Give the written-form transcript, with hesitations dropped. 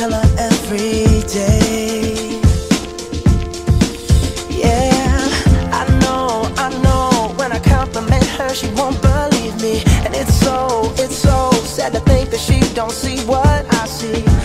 tell her every day. Yeah, I know, when I compliment her, she won't believe me. And it's so sad to think that she don't see what I see.